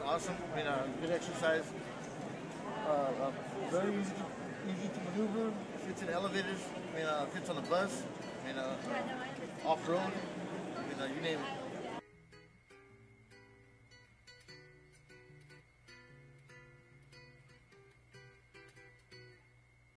awesome. I mean, good exercise. Very easy to maneuver. Fits in elevators. I mean, fits on the bus. I mean, off road. I mean, you name it.